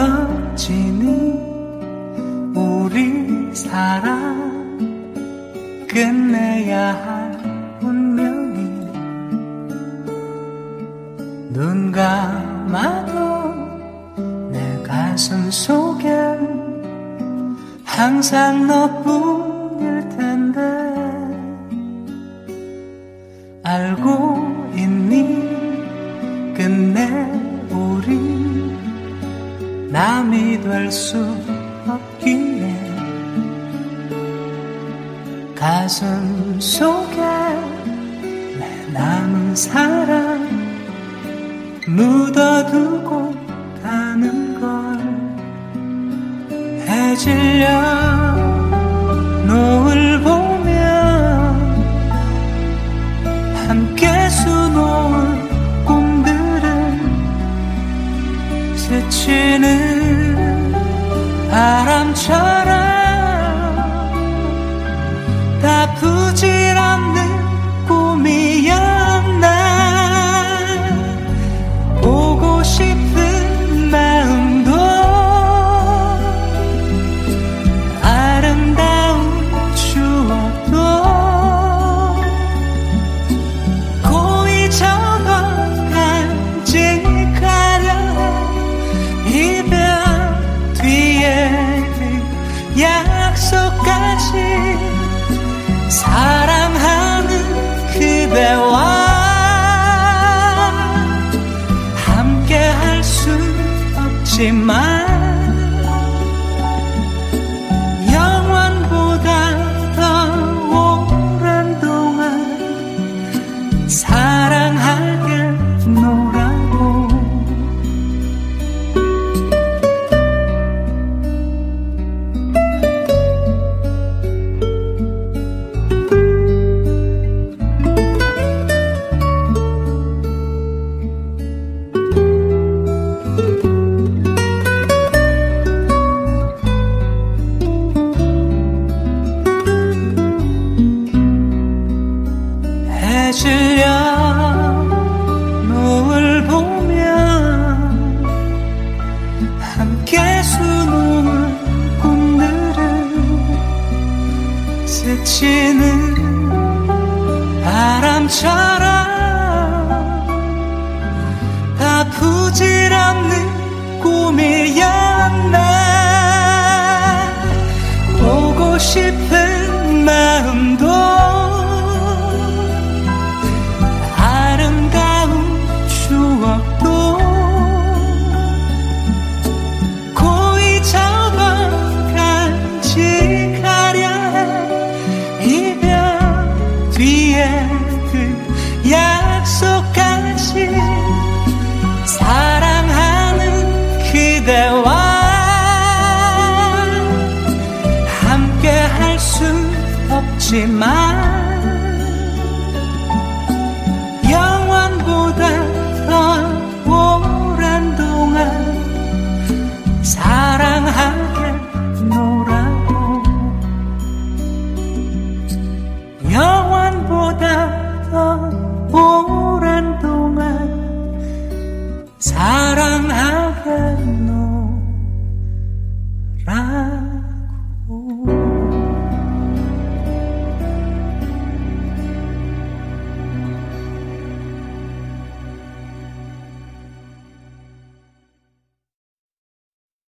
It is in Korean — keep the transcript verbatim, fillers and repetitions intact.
여진이 우리 사랑 끝내야 할 운명이 눈 감아도 내 가슴 속엔 항상 너뿐일 텐데 알고 있니 끝내 우리 남이 될 수 없기에 가슴 속에 내 남은 사랑 묻어두고 가는 걸 해질려 노을 보면 함께 수놓은 꿈들은 스치는 바람처럼 다 부질없는 꿈이었나 보고 싶은 마음도 아름다운 추억도 고이 접어 간직하려 이별 뒤에 그 약속까지 사랑하는 그대와 함께 할 수 없지만 영원보다 더 오랜 동안 사랑하게 노라고 해질려 노을 보면 함께 수놓은 꿈들은 스치는 바람처럼 다 부질없는 꿈이었나 보고 싶은 마음도 추억도 고이 접어 간직하려 이별 뒤에 그 약속까지 사랑하는 그대와 함께 할 수 없지만 영원보다 더 오랜 동안 사랑하게